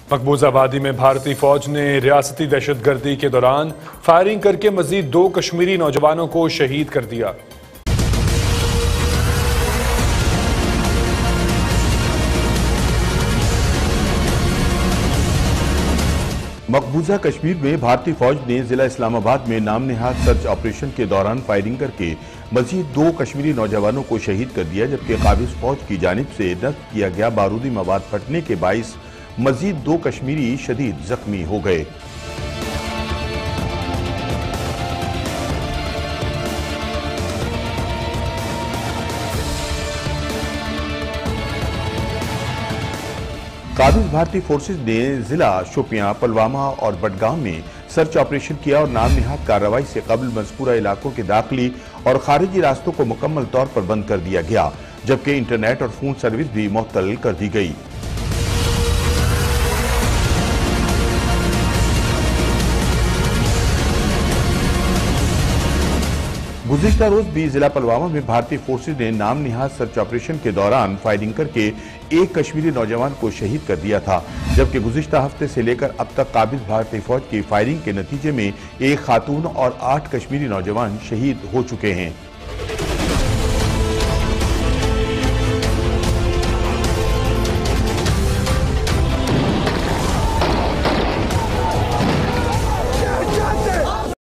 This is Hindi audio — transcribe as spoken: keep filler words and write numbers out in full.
मकबूजा वादी में भारतीय फौज ने रियासती दहशतगर्दी के दौरान फायरिंग करके मजीद दो कश्मीरी नौजवानों को शहीद कर दिया। मकबूजा कश्मीर में भारतीय फौज ने जिला इस्लामाबाद में नाम नेहाद सर्च ऑपरेशन के दौरान फायरिंग करके मजीद दो कश्मीरी नौजवानों को शहीद कर दिया, जबकि काबिज फौज की जानिब से नस्ब किया गया बारूदी मवाद फटने के बाइस मजीद दो कश्मीरी शदीद जख्मी हो गए। काबिज भारतीय फोर्सेज ने जिला शोपियां, पुलवामा और बडगाम में सर्च ऑपरेशन किया और नाम नेहाद कार्रवाई से कबल मज़कूरा इलाकों के दाखिली और खारिजी रास्तों को मुकम्मल तौर पर बंद कर दिया गया, जबकि इंटरनेट और फोन सर्विस भी मुअत्तल कर दी गई। गुज़िश्ता रोज भी जिला पुलवामा में भारतीय फोर्सेज ने नाम नेहाद सर्च ऑपरेशन के दौरान फायरिंग करके एक कश्मीरी नौजवान को शहीद कर दिया था, जबकि गुज़िश्ता हफ्ते से लेकर अब तक काबिज भारतीय फौज की फायरिंग के नतीजे में एक खातून और आठ कश्मीरी नौजवान शहीद हो चुके हैं।